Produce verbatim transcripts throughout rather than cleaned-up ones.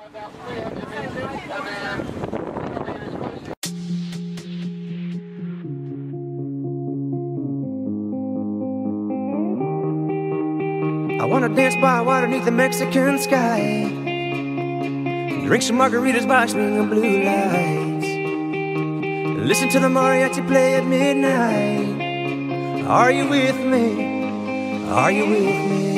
I wanna dance by water beneath the Mexican sky, drink some margaritas by swinging blue lights, listen to the mariachi play at midnight. Are you with me? Are you with me?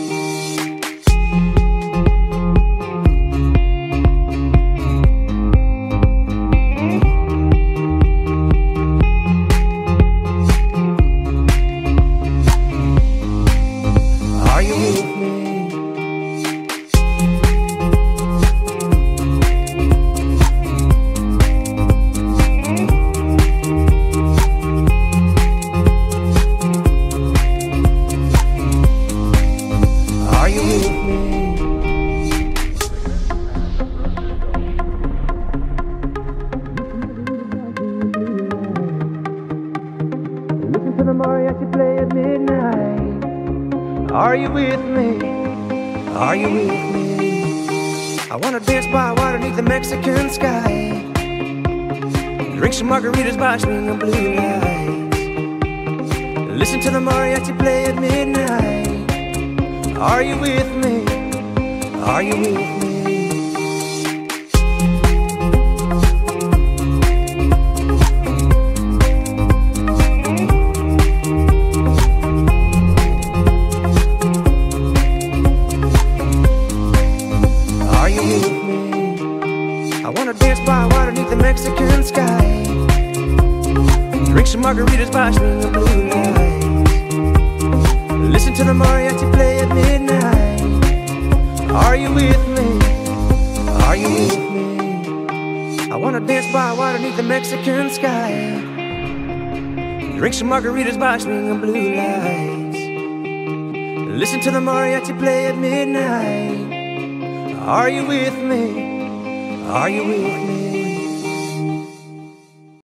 To the mariachi play at midnight. Are you with me? Are you with me? I wanna dance by water beneath the Mexican sky, drink some margaritas by swinging blue lights, listen to the mariachi play at midnight. Are you with me? Are you with me? I wanna dance by water beneath the Mexican sky, drink some margaritas by swinging blue lights, listen to the mariachi play at midnight. Are you with me? Are you with me? I wanna dance by water beneath the Mexican sky, drink some margaritas by swinging blue lights, listen to the mariachi play at midnight. Are you with me? Are you with me?